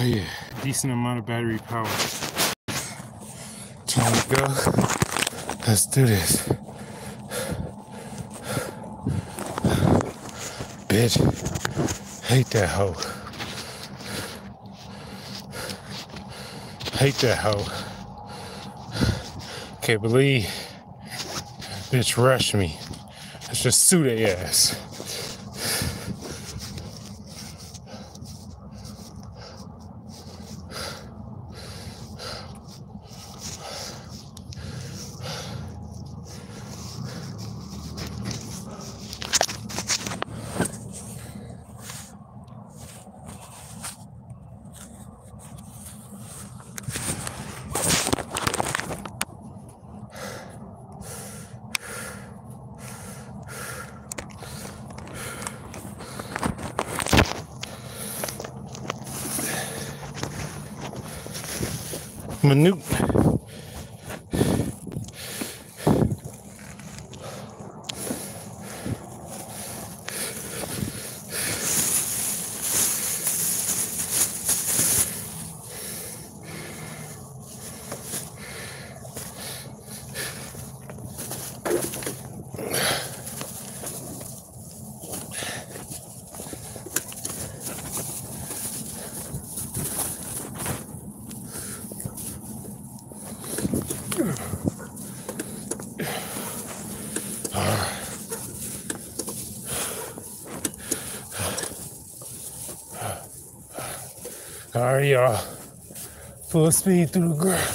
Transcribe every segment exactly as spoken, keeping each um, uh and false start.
yeah. Decent amount of battery power. Time to go. Let's do this. Bitch. Hate that hoe. Hate that hoe. Can't believe bitch rushed me. Let's just sue their ass. Minute. All right, y'all. Full speed through the ground.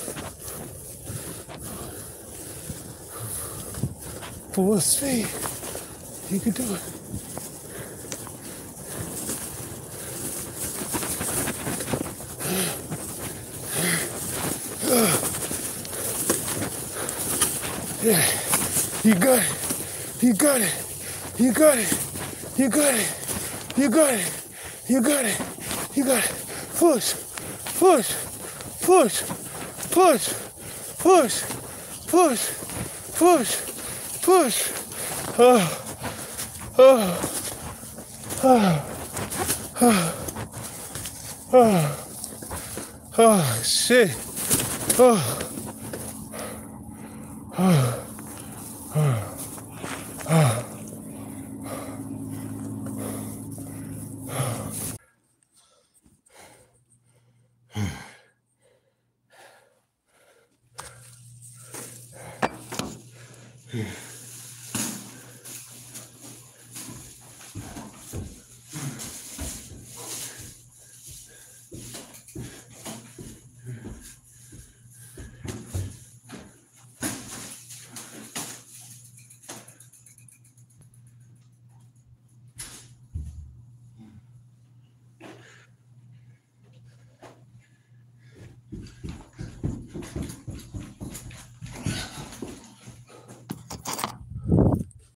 Full speed. You can do it. Yeah, you got it. You got it. You got it. You got it. You got it. You got it. You got it. Push, push, push, push, push, push, push, push. Oh, oh, oh, oh, oh, oh, shit. Oh, oh.